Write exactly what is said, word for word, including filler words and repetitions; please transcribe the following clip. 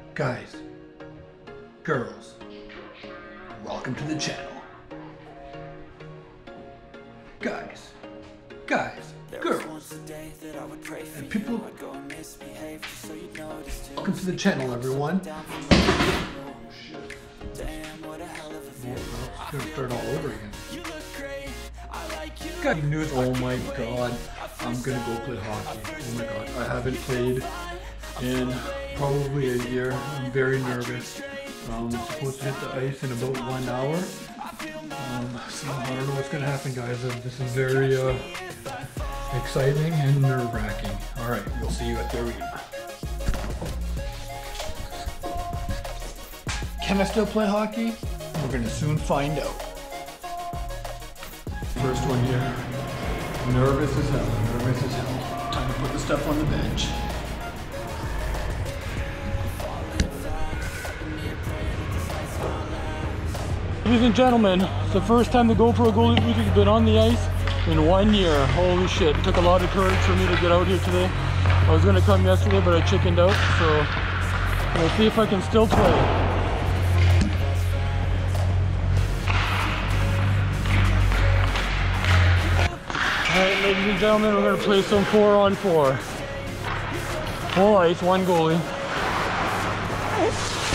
Guys, girls, welcome to the channel. Guys, guys, girls, and people, welcome to the channel, everyone. Oh shit. It's gonna start all over again. Got news. Oh my god, I'm gonna go play hockey. Oh my god, I haven't played in probably a year. I'm very nervous. Um, I'm supposed to hit the ice in about one hour. Um, so I don't know what's gonna happen, guys. This is very uh, exciting and nerve-wracking. All right, we'll see you at the arena. Can I still play hockey? We're gonna soon find out. First one here. Nervous as hell, nervous as hell. Time to put the stuff on the bench. Ladies and gentlemen, it's the first time the Gopro Goalie week has been on the ice in one year. Holy shit, it took a lot of courage for me to get out here today. I was gonna come yesterday, but I chickened out, so we'll see if I can still play. Alright, ladies and gentlemen, we're gonna play some four on four. Full ice, one goalie.